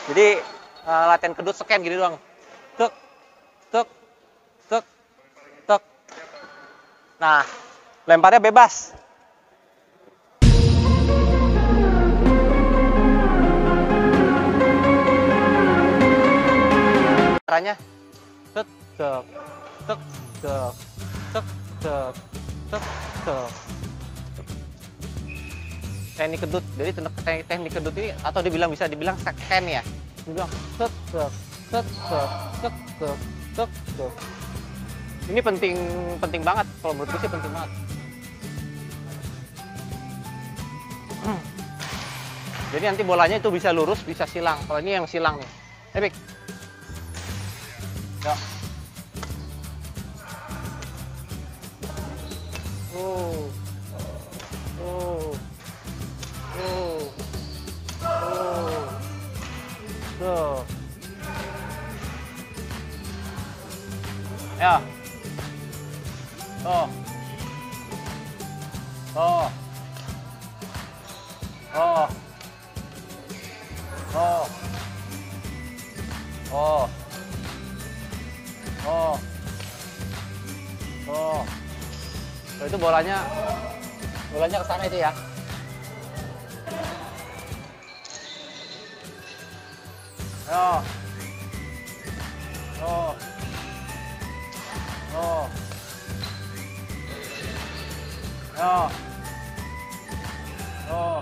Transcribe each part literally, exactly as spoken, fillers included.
Jadi uh, latihan kedut scan gini doang. Tuk, tuk, tuk, tuk. Nah, lemparnya bebas. Caranya tuk, tuk, tuk, tuk, tuk, tuk, tuk, tuk. Teknik kedut. Jadi teknik, teknik kedut ini atau dibilang bisa dibilang scan ya. Dibilang tuk, tuk, tuk, tuk, tuk, tuk, tuk, tuk. Ini penting penting banget kalau menurutku sih penting banget. Hmm. Jadi nanti bolanya itu bisa lurus, bisa silang. Kalau ini yang silang nih. Epic. Ya. Oh. Oh. Oh. Oh. Tuh. Ya. Oh. Oh. Oh. Oh. Oh. Oh. Oh. So, itu bolanya bolanya ke sana itu ya. Oh. Oh. Oh. Oh. Oh.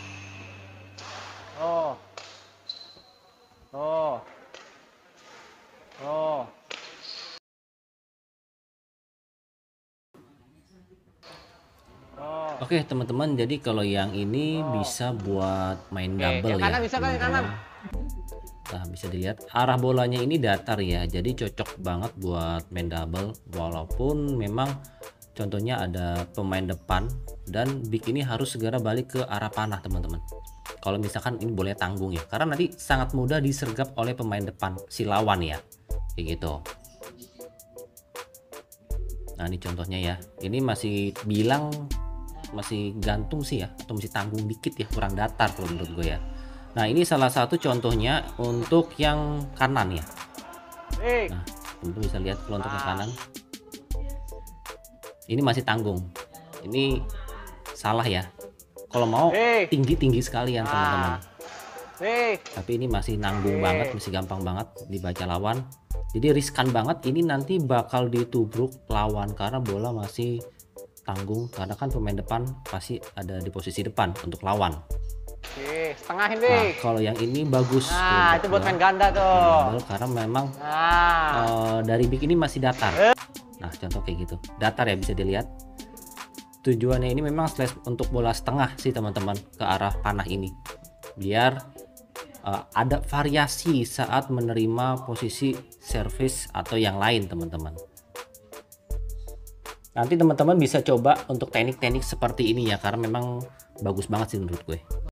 Oh. Oh. Oh. Oke teman-teman, jadi kalau yang ini oh. bisa buat main Oke, double yang ya. kanan bisa kan yang kanan. Nah bisa dilihat arah bolanya ini datar ya, jadi cocok banget buat main double. Walaupun memang contohnya ada pemain depan dan big ini harus segera balik ke arah panah teman-teman. Kalau misalkan ini boleh tanggung ya, karena nanti sangat mudah disergap oleh pemain depan si lawan ya, kayak gitu. Nah ini contohnya ya, ini masih bilang masih gantung sih ya, atau masih tanggung dikit ya, kurang datar kalau menurut gue ya. Nah ini salah satu contohnya untuk yang kanan ya. Nah teman-teman bisa lihat kalau untuk yang kanan ini masih tanggung, ini salah ya. Kalau mau tinggi-tinggi sekalian teman-teman, tapi ini masih nanggung banget, masih gampang banget dibaca lawan. Jadi riskan banget, ini nanti bakal ditubruk lawan karena bola masih tanggung, karena kan pemain depan pasti ada di posisi depan untuk lawan. Oke, setengahin deh. Nah kalau yang ini bagus. Nah itu buat main ganda tuh. Karena memang nah. uh, dari big ini masih datar. Nah contoh kayak gitu, datar ya, bisa dilihat. Tujuannya ini memang slash untuk bola setengah sih teman-teman, ke arah panah ini, biar uh, ada variasi saat menerima posisi service atau yang lain teman-teman. Nanti teman-teman bisa coba untuk teknik-teknik seperti ini ya, karena memang bagus banget sih menurut gue.